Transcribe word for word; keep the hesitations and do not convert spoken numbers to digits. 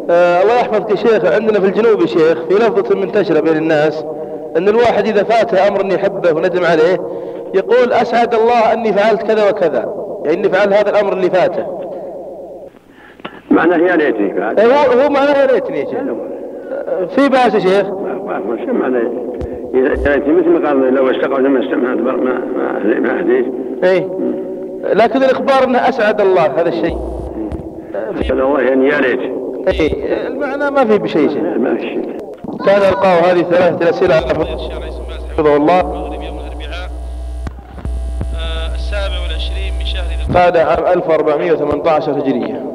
آه الله يحفظك يا شيخ، عندنا في الجنوب يا شيخ في لفظة منتشرة بين الناس أن الواحد إذا فاته أمر يحبه وندم عليه يقول أسعد الله أني فعلت كذا وكذا، يعني أني فعل هذا الأمر اللي فاته. معناه يا ليتني فعلت. هو هو معناه يا ليتني يا شيخ. في بأس يا شيخ؟ ما شو معناه يا ليتني، مثل ما قال لو استقعد ما استمعت ما ما ما أهديت. إيه لكن الإخبار أنه أسعد الله هذا الشيء. أسعد الله يعني يا ليت. إيه المعنى ما في بشيء شيء. ما في شيء. كان يلقاه هذه ثلاثة أسئلة على فضيلة الشيخ رئيس المجلس حفظه الله. المغرب يوم الأربعاء السابع والعشرين من شهر ذي القعدة عام ألف وأربعمائة وثمانية عشر هجرية.